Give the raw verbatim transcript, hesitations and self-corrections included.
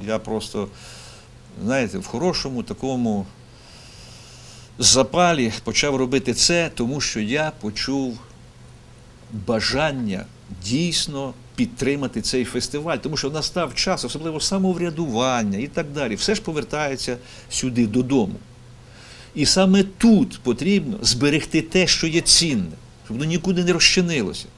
Я просто, знаєте, в хорошому такому запалі почав робити це, тому що я почув бажання дійсно підтримати цей фестиваль, тому що настав час, особливо самоврядування і так далі. Все ж повертається сюди, додому. І саме тут потрібно зберегти те, що є цінне, щоб воно нікуди не розчинилося.